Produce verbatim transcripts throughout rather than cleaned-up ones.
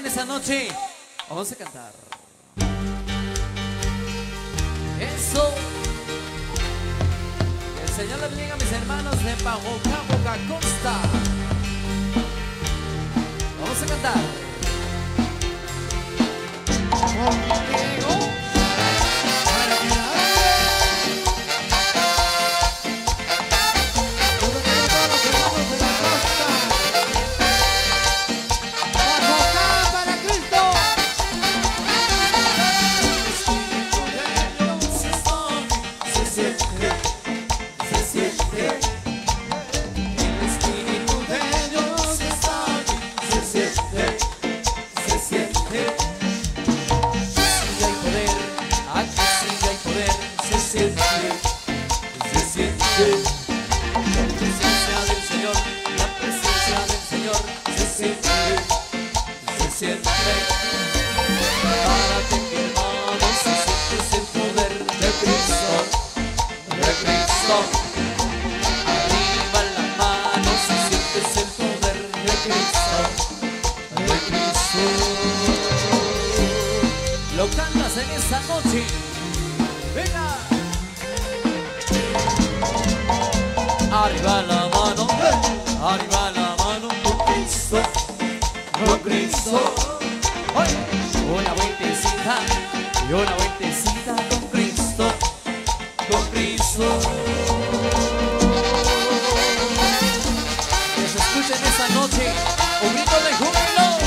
en esta noche. Vamos a cantar. Eso. Que el Señor les bendiga a mis hermanos de Pajocá, Boca Costa. Vamos a cantar. Contigo. Lo cantas en esta noche. Venga. Arriba la mano, arriba la mano con Cristo, con Cristo. Oye, una vueltecita y una vueltecita con Cristo, con Cristo. Que se escuche en esta noche un grito de júbilo.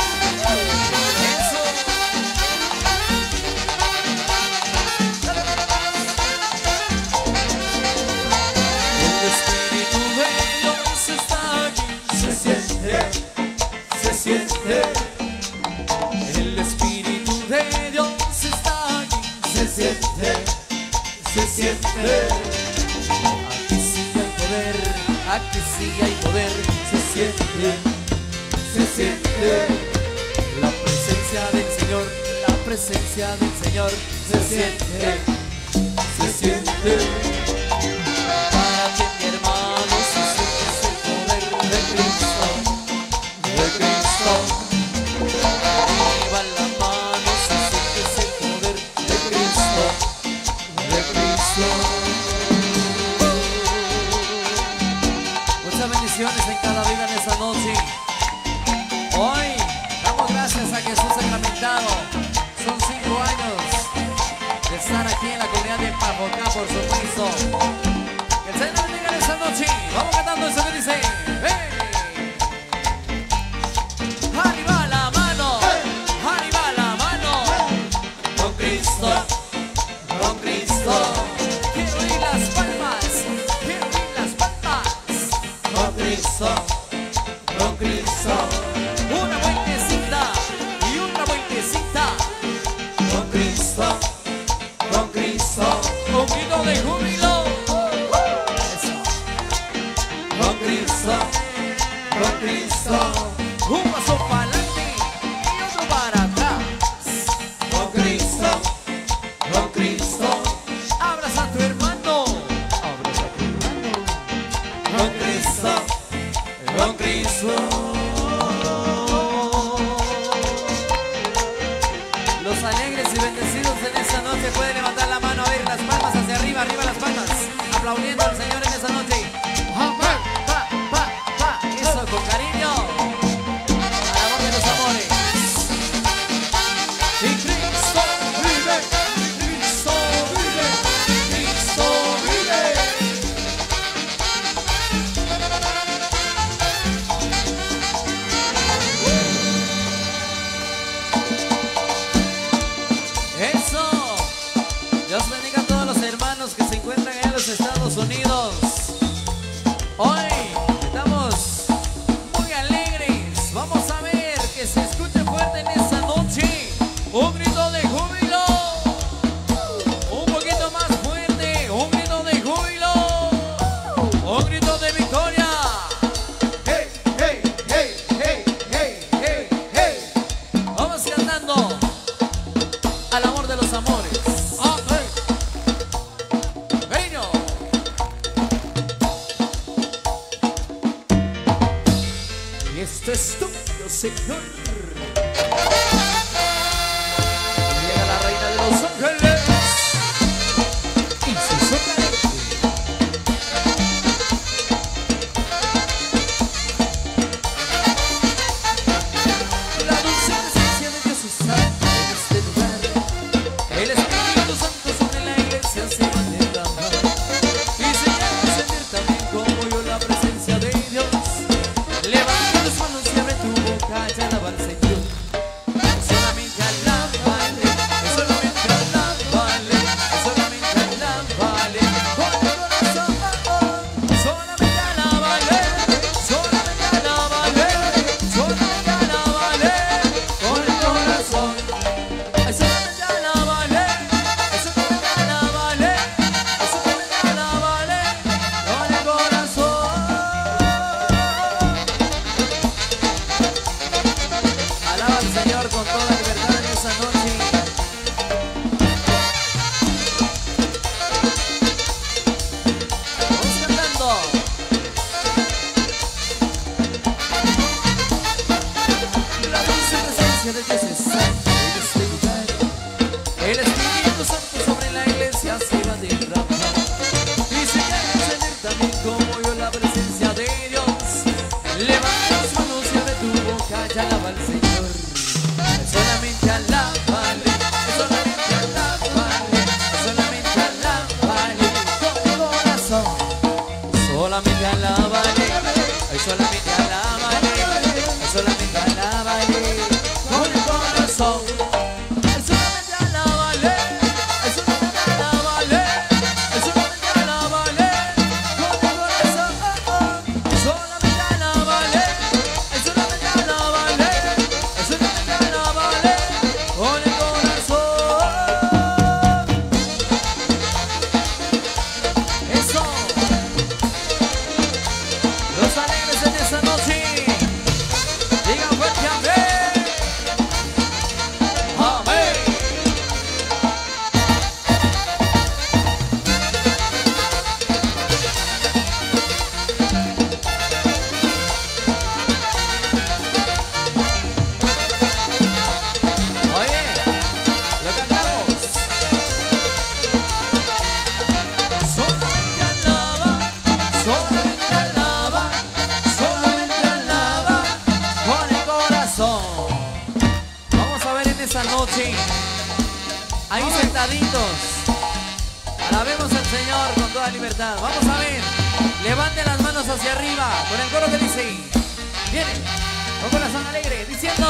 El Espíritu de Dios está aquí, se siente, se siente. Aquí sí hay poder, aquí sí hay poder, se siente, se siente. La presencia del Señor, la presencia del Señor, se siente, se siente. Para que mi hermano se siente el poder de Cristo, de Cristo. Arriba la mano si sientes el poder de Cristo, de Cristo. Muchas bendiciones en cada vida en esta noche. Hoy damos gracias a Jesús sacramentado. Son cinco años de estar aquí en la comunidad de Pajocá, por supuesto. Que el Señor bendiga en esta noche. Vamos cantando eso que dice. ¡Hey! Arriba la mano, arriba la mano, con Cristo, con Cristo. Quiero oír las palmas, quiero oír las palmas, con Cristo, con Cristo. Una vueltecita y una vueltecita, con Cristo, con Cristo. Un grito de júbilo. Eso. Con Cristo, con Cristo. Un paso para adelante y otro para atrás. Con Cristo, con Cristo. Abraza a tu hermano, abraza a tu hermano. Con Cristo, con Cristo. Los alegres y bendecidos en esta noche pueden levantar la mano, a ver las palmas hacia arriba, arriba las palmas, aplaudiendo al Señor en esta noche. Pa, pa, pa, pa. Eso con cariño. Dios bendiga a todos los hermanos que se encuentran en los Estados Unidos. Hoy estamos muy alegres. Vamos a ver que se escuche fuerte en esta noche un grito de júbilo. Un poquito más fuerte, un grito de júbilo. Un grito de victoria. Hey, hey, hey, hey, hey, hey, hey. Vamos cantando al amor de los amores. Este es tuyo, Señor. presencia de Dios está en este lugar. El Espíritu Santo sobre la iglesia se va a derramar. Y si quieres sentir también como yo la presencia de Dios, levanta tus manos y abre tu boca y alaba al Señor. Solamente alábale, solamente alábale, solamente alábale con el corazón. Solamente alábale, solamente alábale, solamente alábale con el corazón. Solamente alábale, solamente alábale, solamente alábale con el corazón. Solamente alábale, solamente alábale, solamente alábale con el corazón. Eso. Los alegres en esta noche, digan fuerte amén. Amén. Oye, lo cantamos. Solamente alaba, solamente alaba, solamente alaba con el corazón. Vamos a ver en esta noche, ahí sentaditos, alabemos al Señor con toda libertad. Vamos a ver, levanten las manos hacia arriba con el coro que dice, viene, con corazón alegre, diciendo: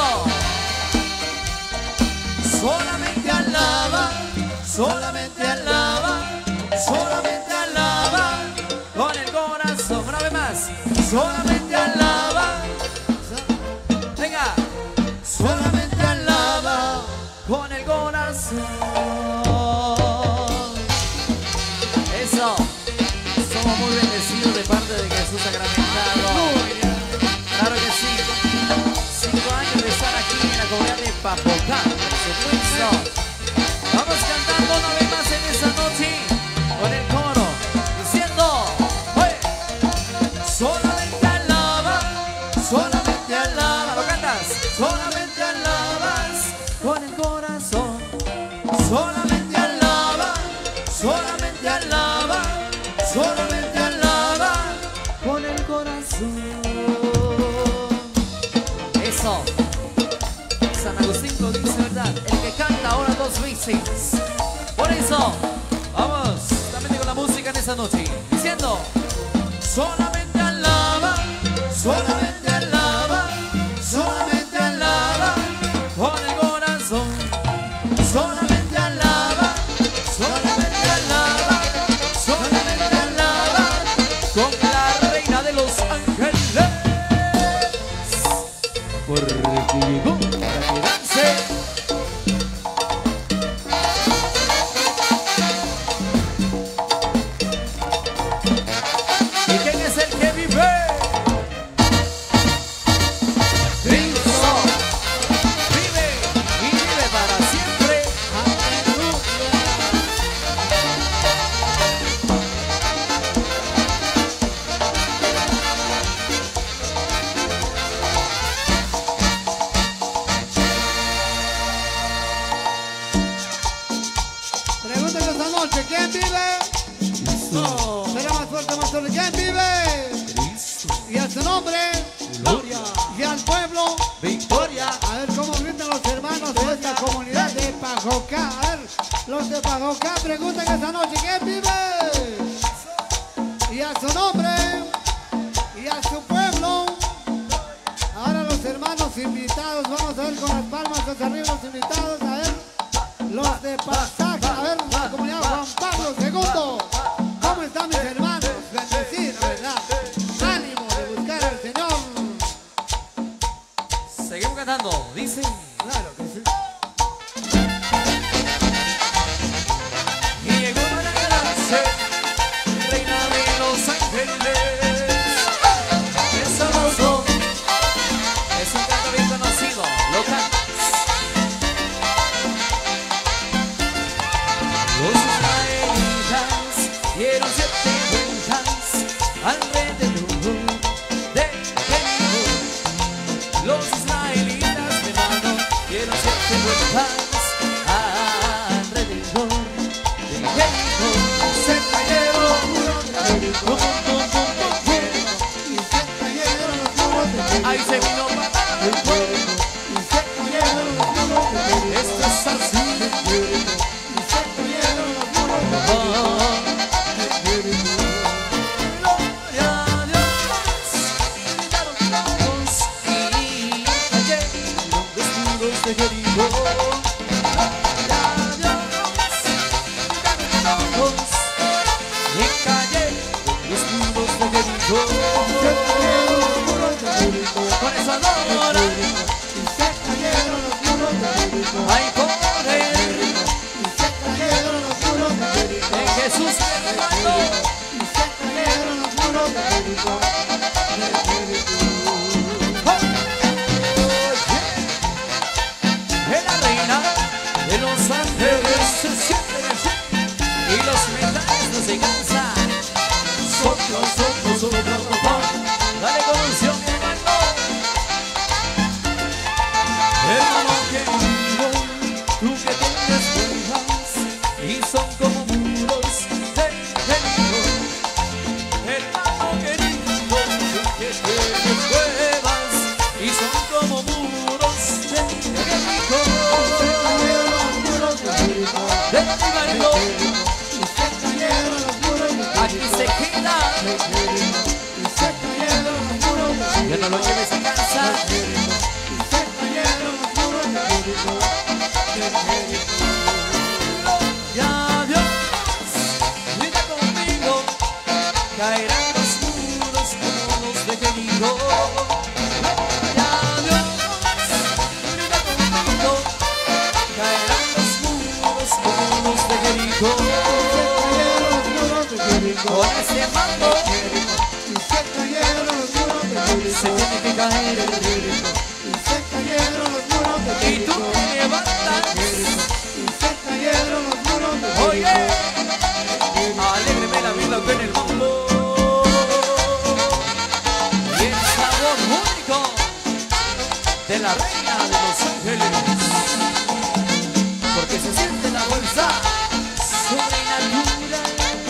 solamente alaba, solamente alaba, solamente alaba con el corazón. Una vez más, solamente alaba. Venga, solamente alaba con el corazón. Eso, somos muy bendecidos de parte de Jesús sacramentado. Claro que sí. Cinco años de estar aquí en la comunidad de Pajocá, por supuesto. Vamos cantando una vez más en esta noche con el coro, diciendo: oye, solamente alaba, solamente alaba. ¿Lo cantas? Solamente alabas con el corazón. Solamente alaba, solamente alaba, solamente alaba con el corazón. Eso. San Agustín lo dice, ¿verdad? El que canta ahora dos veces. Por eso, vamos, también con la música en esta noche, diciendo: solamente alaba, solamente alaba, solamente alaba con el corazón. Solamente alaba, solamente alaba, solamente alaba con la reina de los ángeles. Porque llegó para quedarse. ¿Y quién es el que vive? Cristo vive y vive para siempre. Pregúntenle esta noche, ¿quién vive? No, será más fuerte, más fuerte. ¿Quién vive? Y a su nombre, Gloria, y al pueblo. victoria. A ver cómo gritan los hermanos de esta comunidad de Pajocá. A ver, los de Pajocá, pregunten esta noche, ¿quién vive? Y a su nombre, y a su pueblo. Ahora los hermanos invitados, vamos a ver con las palmas hacia arriba los invitados. A ver, los de Pasaca, a ver, la comunidad Juan Pablo segundo. ¿Cómo están mis hermanos? Bendecidos, ¿verdad? Ánimo de buscar al Señor. Seguimos cantando, dice. Claro que sí. Y llegó para quedarse, reina de los ángeles. Es famoso, es un canto bien conocido, lo cantas. Los israelitas dieron siete vueltas alrededor de Jericó. Los israelitas, mi hermano, date vueltas alrededor de Jericó. Se cayeron muros de Jericó. Ahí se vino para Jericó. Esto es así. Hay poder en Jesús, hermano. Es la reina de los ángeles, se sienten así y los metales no se cansan. Soplo, soplo, soplo, soplo. Dale con unción, mi hermano. Hermano querido, tú que tienes pruebas y son como muros de Jericó. Hermano querido, tú que tienes pruebas y son como muros de Jericó. Derríbalo, aquí se queda. Ya no lo lleves a casa. Ya Dios, mira conmigo, caerán los muros como los de Jericó. Ya Dios, mira conmigo, caerán los muros como los de Jericó. Con ese mando se tiene que caer. Y tú te levantas. Oye, alégreme la vida que en el mundo. Y el sabor único de la reina de los ángeles, porque se siente la bolsa sobrenatural.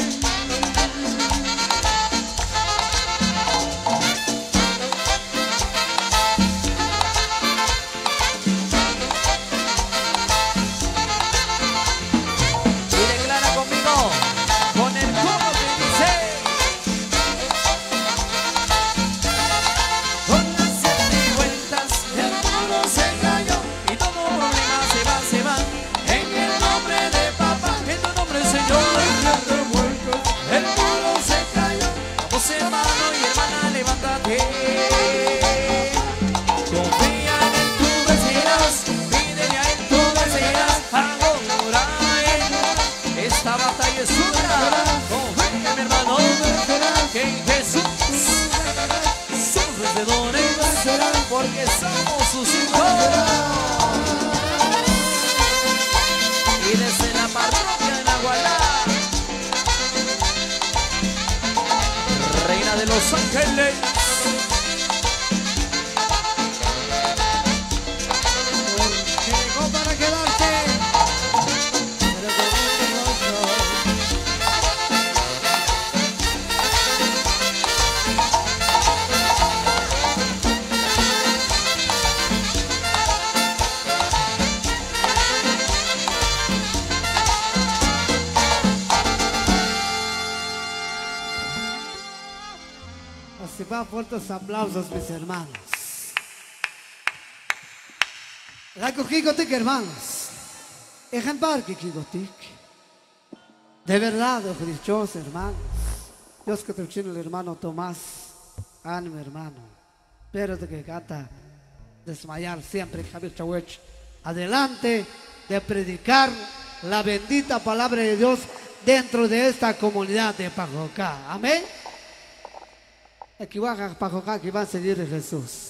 Porque somos sus hijos. Y desde la parroquia de Nagualá, reina de los ángeles, llegó para quedarse. Se va fuertes aplausos, mis hermanos. La cogigotic, hermanos. Ejemplar que kigotic. De verdad, ojo dichoso, hermanos. Dios que te el hermano Tomás. Ánimo, hermano. Pero de que gata desmayar siempre, Javier Chawech. Adelante de predicar la bendita palabra de Dios dentro de esta comunidad de Pajocá. Amén. Aquí va a Pajocá, aquí va a seguir a Jesús.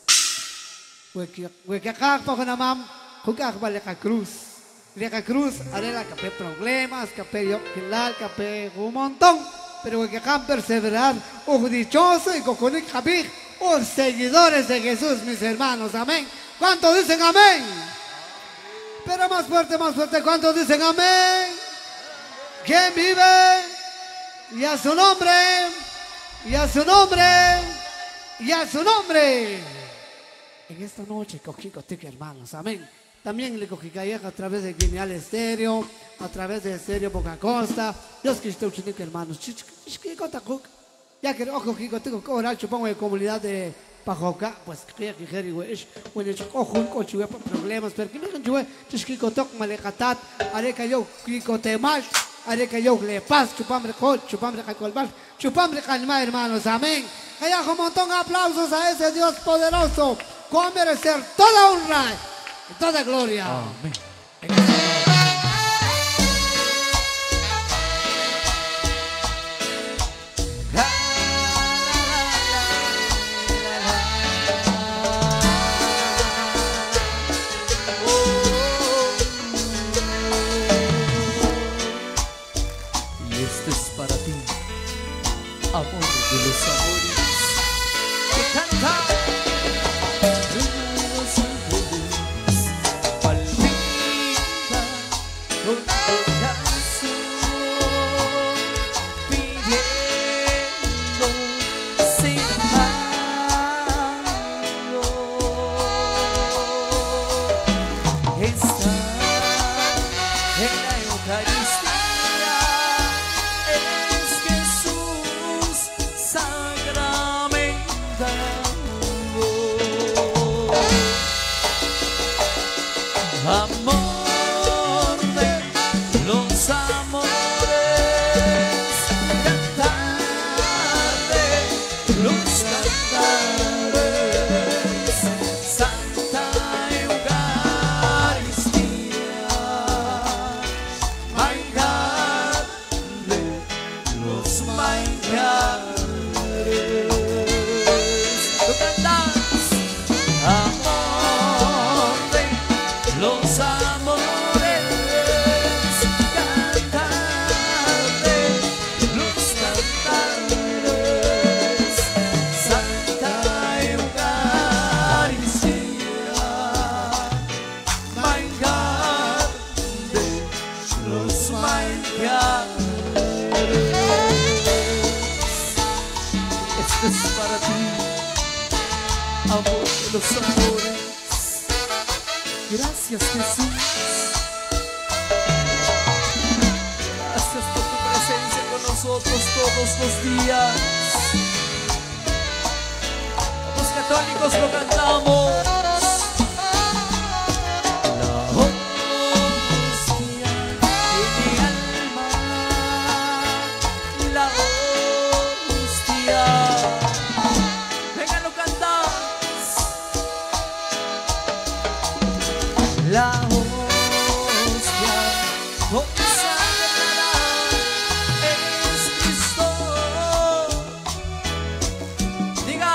Huequecá, Pajonamam, Jucá, Valeca Cruz. Leca Cruz, haré que problemas, que yo, que un montón. Pero Huequecá perseverar, ojo dichoso y coconic Javier, los seguidores de Jesús, mis hermanos. Amén. ¿Cuántos dicen amén? Pero más fuerte, más fuerte. ¿Cuántos dicen amén? ¿Quién vive? Y a su nombre, y a su nombre, y a su nombre. En esta noche cogí contigo, hermanos, amén. También le cogí calleja a través de Genial Estéreo, a través de Estéreo Boca Costa. Dios que esté uchinico, hermanos. Ya que ojo que contigo, ahora chupamos de comunidad de Pajoca, pues que que que güey, bueno, yo cojo un coche por problemas, pero que me han chuve, es que cotoc malecatat, haré que yo que cotemal, haré que yo le paz, chupambre coche, chupambre calcolbar, chupambre calma, hermanos, amén. Allá un montón de aplausos a ese Dios poderoso, con merecer toda honra y toda gloria. Amén. Amor de los amores que canta los ángeles, palpita con el corazón, pidiendo sin paro. Está en la Eucaristía. Amor de los amores, cantar de los cantares, Santa Eucaristía, manjar de los manjares. ¿Tú cantas? Amor de los amores, cantar de los cantares, Santa Eucaristía, manjar de los manjares. Este es para ti, amor de los amores. Gracias, Jesús. Gracias por tu presencia con nosotros todos los días. Los católicos lo cantamos. La hostia en mi alma, la hostia. Vengan, lo cantar. La hostia consagrada es Cristo. Diga.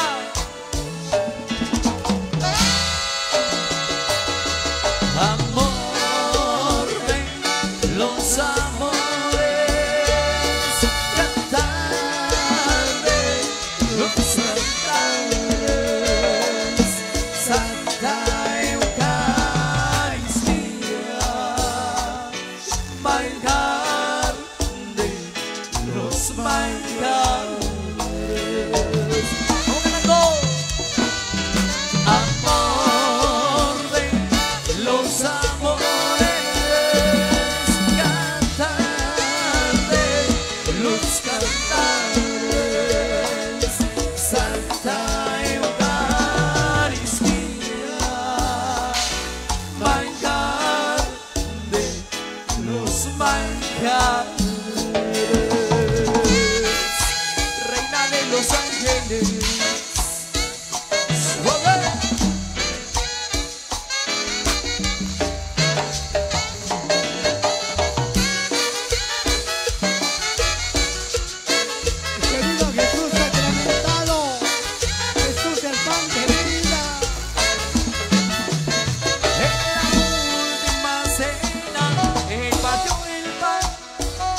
Amor de los amores, cantar de los cantares, Santa manjar de los manjares. ¿Cómo cantando? Amor de los amores, cantar de los cantares, Santa Eucaristía, manjar de los manjares, reina de los ángeles. Querido Jesús sacramentado, Jesús el pan de vida. En la última cena, el patio el pan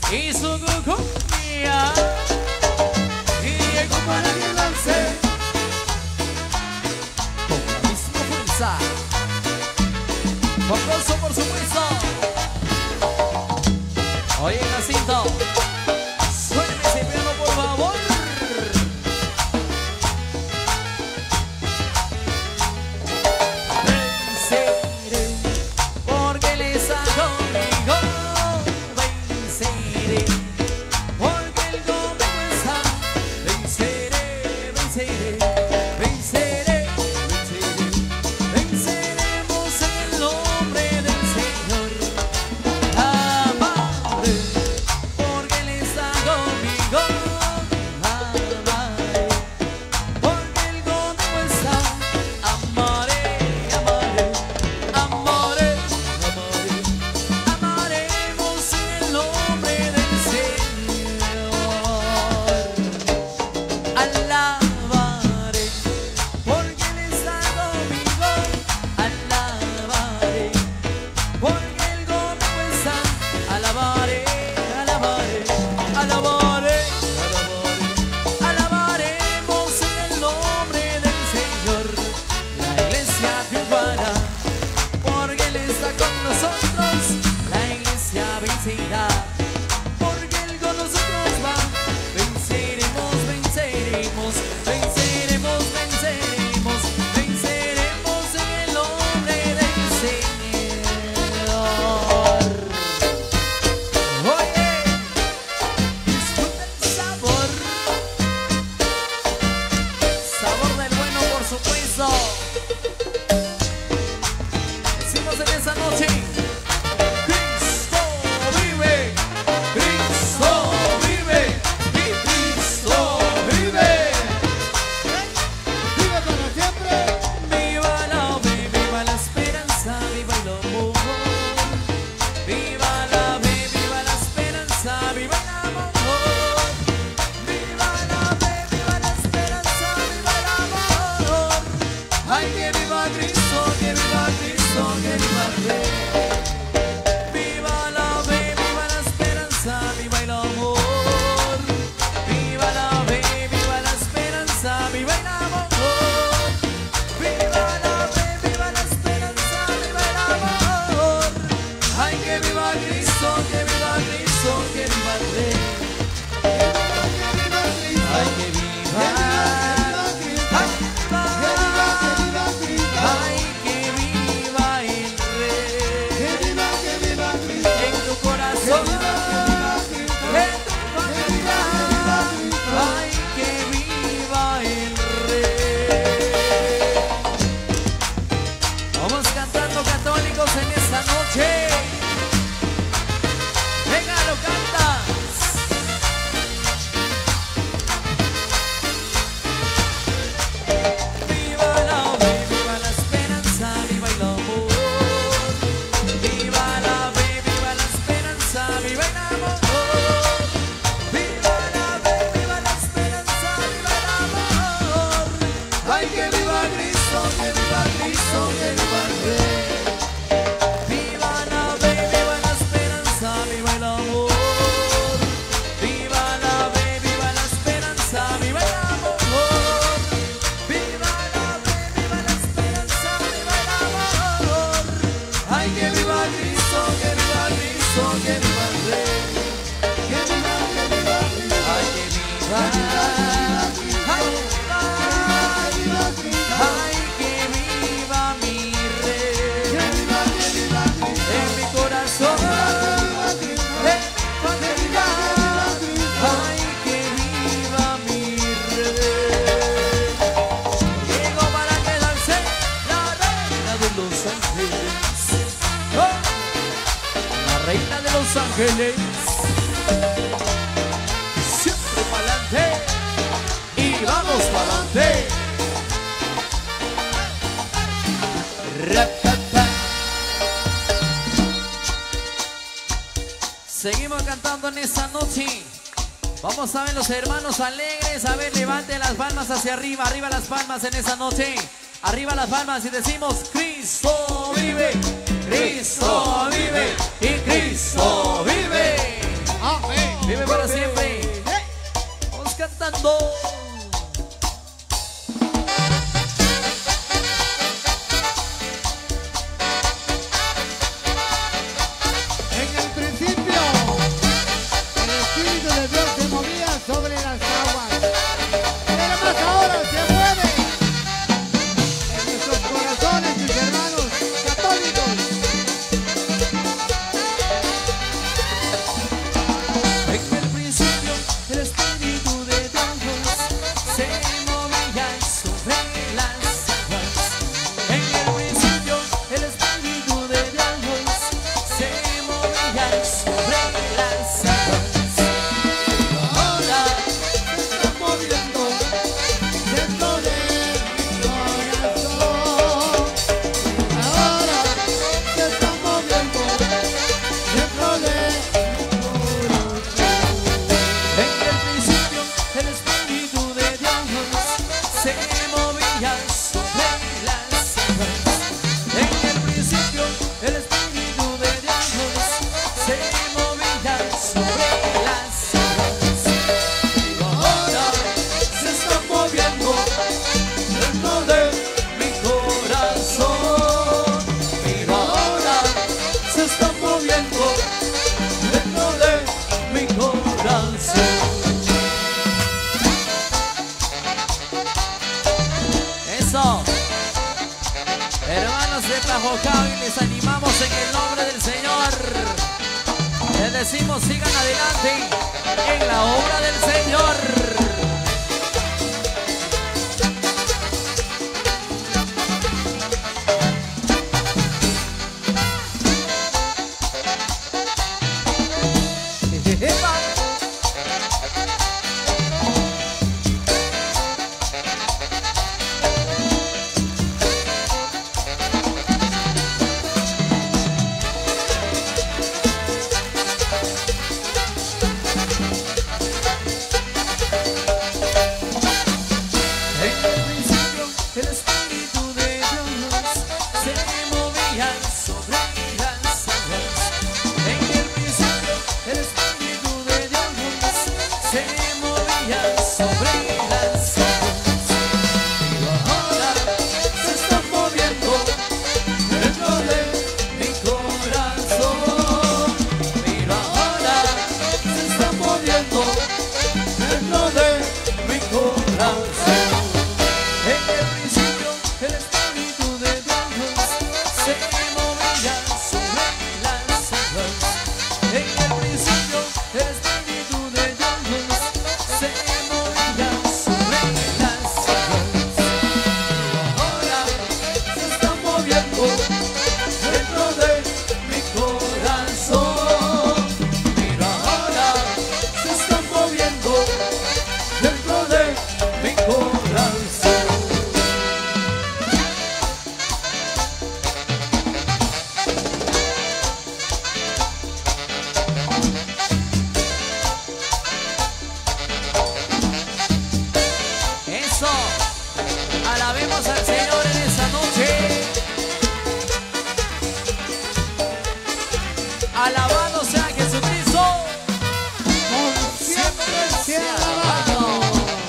y su cucuña. Y llegó para que lance con la misma fuerza. Con gozo, por supuesto. Oye, Jacinto, suélteme ese piano, por favor. Venceré, porque Él está conmigo. Venceré, porque Él conmigo está. Venceré, venceré, venceré, venceré. Venceremos en el nombre del Señor. Amaré, porque Él está conmigo. Amaré, porque Él conmigo está. Amaré, amaré, amaré, amaré. Amaremos en el nombre del Señor. Alabaré, porque Él está conmigo. Alabaré, porque Él conmigo está. Alabaré, alabaré, alabaré, alabaré. Alabaremos en el nombre del Señor. La iglesia triunfará, porque Él está con nosotros. La iglesia vencerá, porque Él con nosotros va. Venceremos, venceremos, venceremos, venceremos, venceremos en el nombre del Señor. Oye, disfruta el sabor, sabor del bueno, por supuesto. Decimos en esa noche: Cristo vive, Cristo vive, y Cristo vive. Vive para siempre. Viva la fe, viva la esperanza, viva el amor. Viva la fe, viva la esperanza, viva el amor. Viva la fe, viva la esperanza, viva el amor. Ay, que viva Cristo, que viva Cristo, que viva el Rey. Viva la fe, viva la esperanza, viva el amor. Viva la fe, viva la esperanza, viva el amor. Viva la fe, viva la esperanza, viva el amor. Ay, que viva Cristo, que viva Cristo, que viva el Rey. Ay, que viva, ay, ay, que viva el Rey. En tu corazón, en tu familia, ay, que viva el Rey. Vamos cantando, católicos, en esta noche. Venga, lo cantas. Viva la fe, viva la esperanza, viva el amor. Viva la fe, viva la esperanza, viva el amor. Viva la fe, viva la esperanza, viva el amor. Ay, que viva Cristo, que viva Cristo, que viva el Rey. Viva la fe, viva la esperanza, viva el amor. Viva la fe, viva la esperanza, viva el amor. Viva la fe, viva la esperanza, viva el amor. Ay, que viva Cristo, que viva Cristo, que viva el Rey. Ay, que viva, ay, ay, que viva mi Rey. En mi corazón, en mi familia, ay, que viva mi Rey. Llego para quedarse la reina de los ángeles. Oh, la reina de los ángeles. Siempre para adelante y vamos para adelante. Ratata. Seguimos cantando en esta noche. Vamos a ver los hermanos alegres. A ver, levanten las palmas hacia arriba. Arriba las palmas en esta noche. Arriba las palmas y decimos: Cristo vive, Cristo vive y Cristo vive. Amén. Vive para siempre. Vamos cantando. En el principio, el Espíritu de Dios se movía sobre las aguas. Pero más ahora se mueve en nuestros corazones, mis hermanos católicos. En el principio el Espíritu de Dios se movía sobre las aguas. En el principio el Espíritu de Dios se movía sobre las aguas. Ahora Se está moviendo dentro de mi corazón. Ahora se está moviendo dentro de mi corazón. en el principio el Espíritu de Dios se movía sobre las aguas. En el principio el Espíritu de Dios se movía sobre las aguas. Y ahora se está moviendo dentro de mi corazón. Pero ahora se está moviendo dentro de mi corazón. Eso, hermanos de Pajocao, y les animamos en el nombre del Señor. Les decimos sigan adelante en la obra del Señor. En el principio el Espíritu de Dios se movía sobre las aguas. En el principio el Espíritu de Dios se movía sobre las aguas. Pero ahora se está moviendo dentro de mi corazón. Pero ahora se está moviendo dentro de mi corazón. En el principio el Espíritu de Dios se movía sobre las aguas. En el principio el Espíritu de Dios se movía sobre las aguas. Ahora se está moviendo dentro de mi corazón. Pero ahora se está moviendo dentro de mi corazón. Eso, alabemos al Señor en esta noche. Alabado sea Jesucristo. Por siempre sea alabado.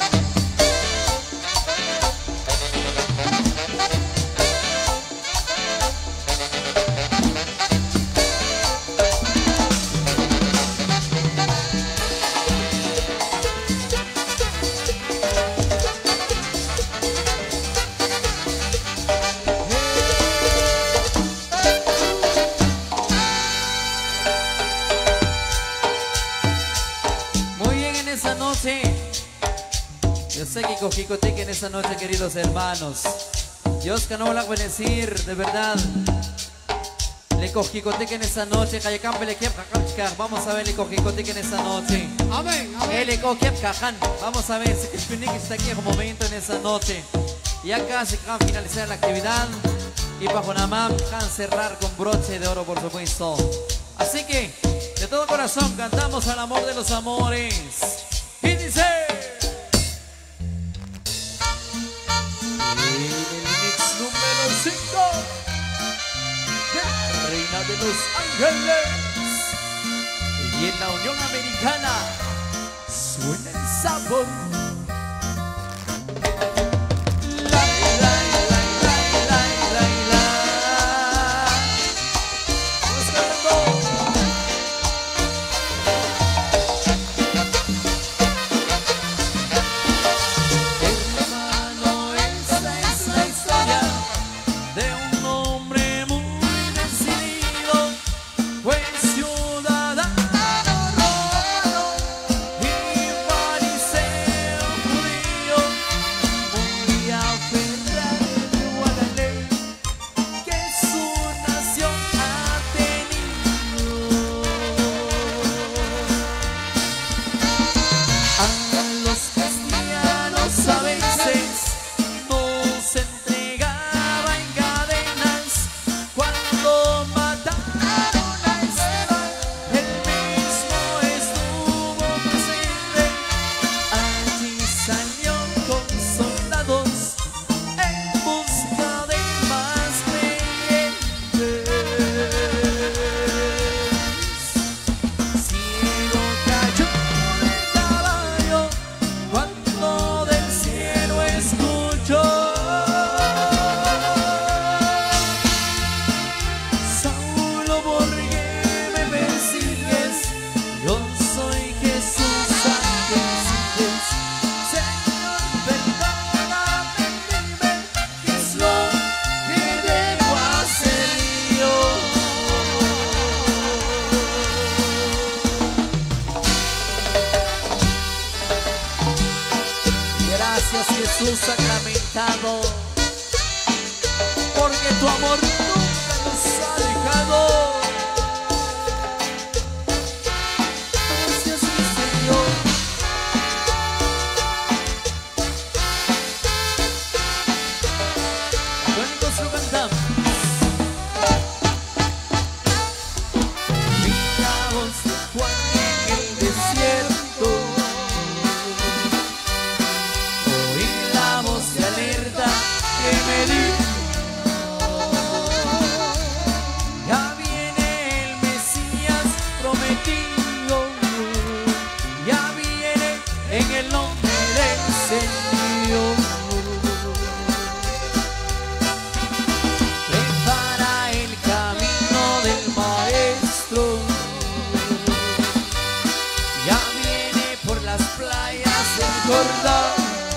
Muy bien en esta noche. Yo sé que cojicoteque en esta noche, queridos hermanos. Dios que no la va a bendecir, de verdad. Le cojicoteque en esta noche. Cayacampe le quiep cajan. Vamos a ver le cojicoteque en esta noche. Amén, amén. Ele cojiep cajan. Vamos a ver si el Pinique está aquí en un momento en esta noche. Ya casi van a finalizar la actividad. Y bajo Namam van a cerrar con broche de oro, por supuesto. Así que, de todo corazón, cantamos al amor de los amores. Y dice... En el mix número cinco de la Reina de los Ángeles. Y en la Unión Americana suena el sabor. La, la, la, la, la, la, la. Vamos cantando. Hermano, esta es la historia de un hombre muy decidido, pues ciudadano romano y fariseo judío, muy aferrado a la ley que su nación ha tenido. A los cristianos a veces nos entregaba en cadenas. Cuando mataron a Esteban, él mismo estuvo presente. Allí salió con soldados en busca de más creyentes. Ciego cayó del caballo cuando del cielo escuchó: Saulo, ¿por qué me persigues? Yo soy Jesús a quien sigues. Señor, perdóname, dime qué es lo que debo hacer yo. Gracias, Jesús sacramentado, porque tu amor nunca nos ha dejado. Gracias, mi Señor. Cuántos lo cantamos. Vi la voz de Juan en el desierto, oí la voz de alerta que me dijo: ya viene el Mesías prometido, ya viene en el nombre del Señor. Prepara el camino del Maestro, ya viene por las playas del Jordán,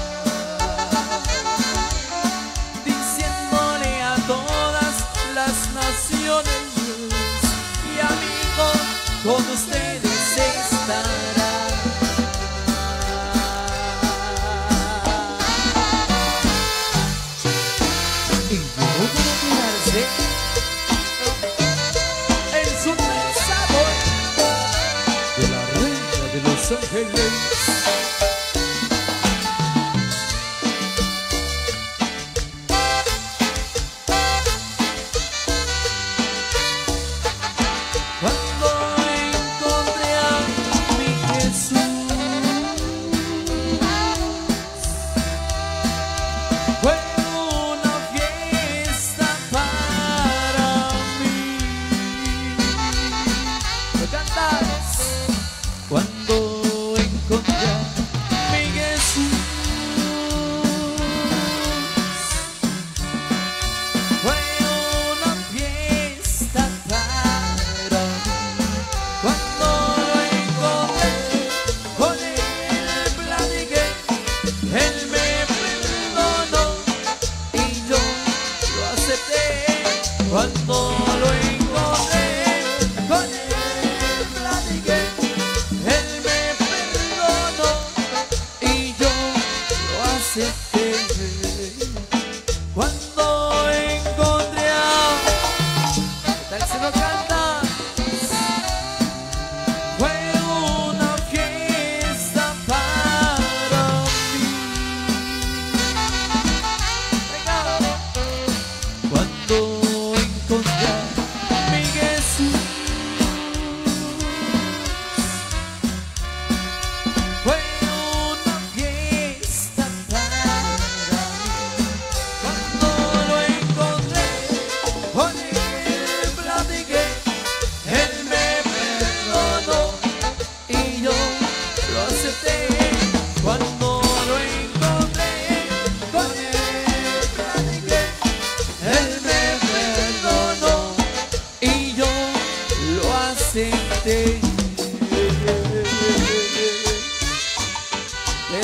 diciéndole a todas las naciones: y amigo, con ustedes estará. Y llegó para quedarse en su sabor de la Reina de los Ángeles. Cuando encontré a mi Jesús, fue una fiesta para mí. ¿Lo cantas? Cuando encontré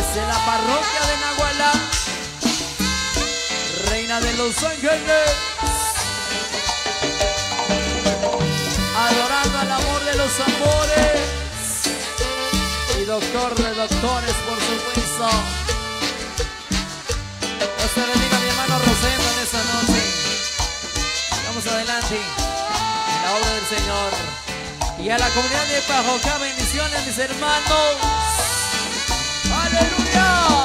Desde la parroquia de Nahualá, Reina de los Ángeles, adorando al amor de los amores y doctor de doctores, por supuesto. Dios te bendiga, mi hermano Rosendo, en esta noche. Vamos adelante en la obra del Señor. Y a la comunidad de Pajocá, bendiciones, mis hermanos. ¡Aleluya!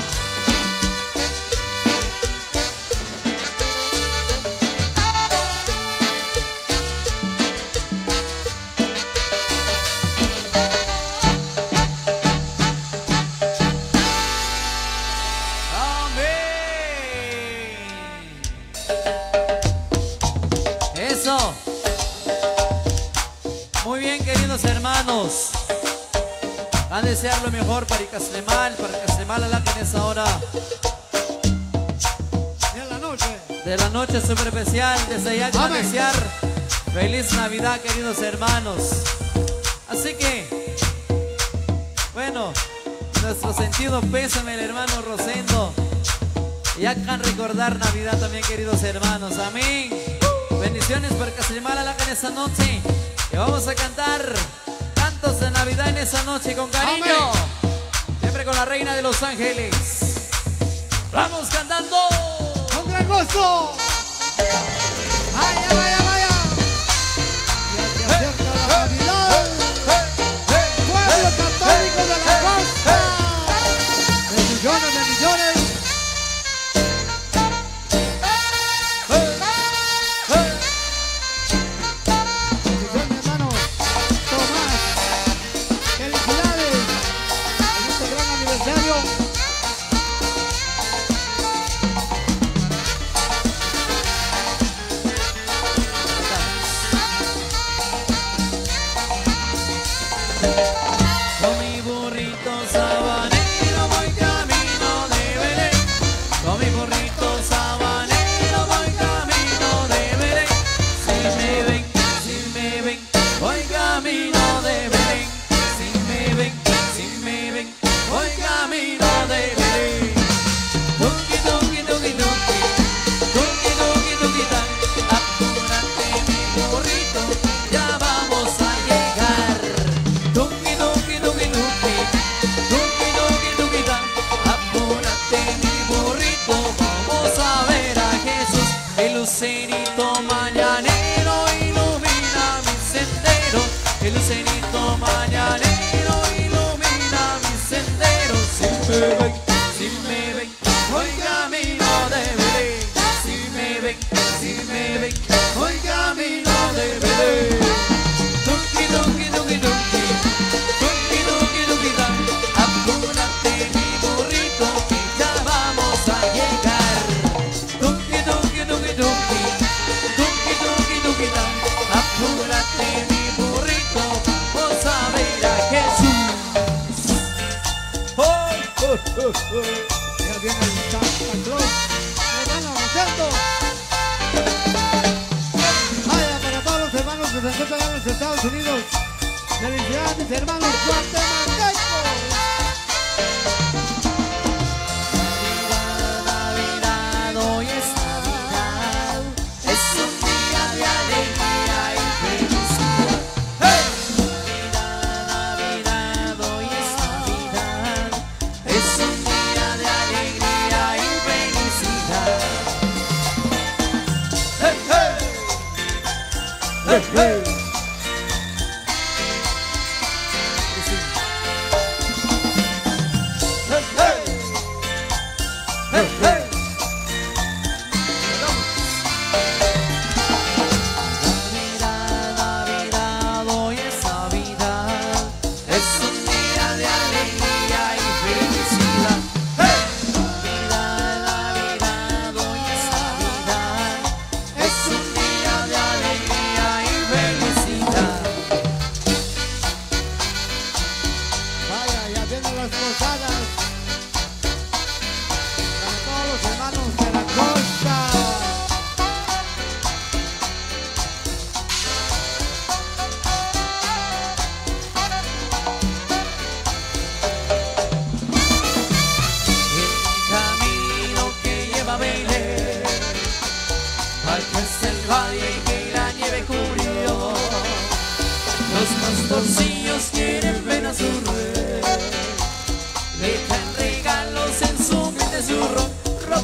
Muy bien, queridos hermanos, a desear lo mejor para Icazlemal, para Icazlemal, a en esa hora de la noche, de la noche súper especial. Desde allá a desear feliz Navidad, queridos hermanos. Así que, bueno, nuestro sentido pésame, el hermano Rosendo, y hagan recordar Navidad también, queridos hermanos. Amén. Bendiciones para Icazlemal, a en esa noche. Y vamos a cantar cantos de Navidad en esa noche con cariño. Amén. Siempre con la Reina de los Ángeles. Vamos cantando con gran gusto. Vaya, vaya, vaya. Ya se acerca la Navidad. Pueblo católico de la costa. Bendiciones, bendiciones. Con mi burrito sabanero voy camino de Belén. Con mi burrito sabanero voy camino de Belén. Si me ven, si me ven, voy camino de Belén. Si me ven, si me ven, voy camino de Belén. Tuki, tuki, tuki, tuki, tuki, tuki, tuki, tan. Apúrate mi burrito, ya vamos a llegar. Tuki, tuki, tuki, tuki, tuki, tuki, tuki, tan. Apúrate mi burrito, vamos a ver a Jesús. El lucerito mañanero ilumina mi sendero. El lucerito mañanero ilumina mi sendero. Si me ven, si me ven, voy camino de Belén. Si me ven, si me ven, voy camino de Belén. Tuki, tuki, tuki, tuki, tuki, tuki, tuki, tan. Apúrate mi burrito, que ya vamos a llegar. Tuki, tuki, tuki, tuki, tuki, tuki, tuki, tan. Apúrate mi burrito, vamos a ver a Jesús. Oh, oh, oh, oh. Ya viene el Santa Claus, hermano Rosendo. Vaya para todos los hermanos que se encuentran en los Estados Unidos. Felicidades, mis hermanos guatemaltecos. Navidad, hoy es Navidad, es un día de alegría y felicidad. ¡Hey! Navidad, Navidad, hoy es Navidad, es un día de alegría y felicidad. ¡Hey, hey! ¡Hey, hey!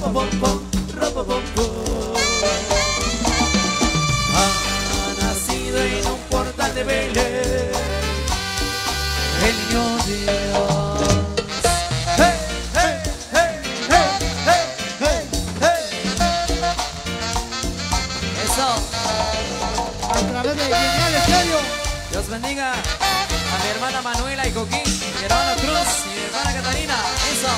Ropopopom, ropopopom. Ha nacido en un portal de Belén el niño Dios. Hey, hey, hey, hey, hey, hey, hey. Eso. A través de Genial Estéreo. Dios bendiga a mi hermana Manuela y Coquín, mi hermano Cruz y mi hermana Catalina. Eso.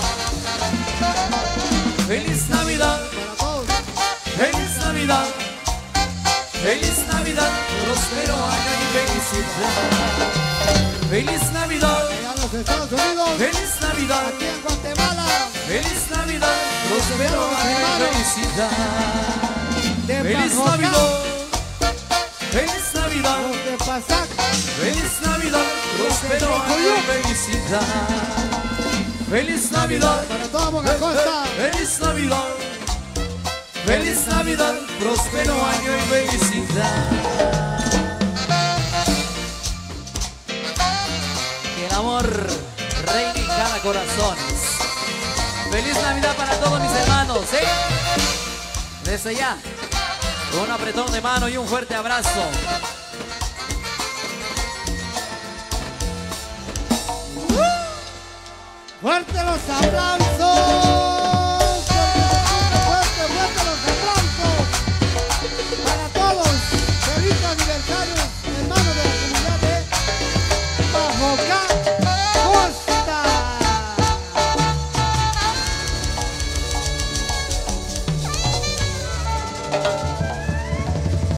Feliz Navidad, Para todos. feliz Navidad, feliz Navidad, próspero año y felicidad. Feliz Navidad, Allá en los Estados Unidos. feliz Navidad, Aquí en Guatemala. feliz Navidad, próspero año y felicidad. De Feliz Pajoca. Navidad, feliz Navidad, Los de Pasac. feliz Navidad, próspero año y felicidad. Feliz Navidad, Para toda Boca Costa. feliz Navidad, feliz Navidad, próspero año y felicidad. Que el amor reine en cada corazón. Feliz Navidad para todos mis hermanos, ¿eh? Desde ya, un apretón de mano y un fuerte abrazo. Fuerte los aplausos.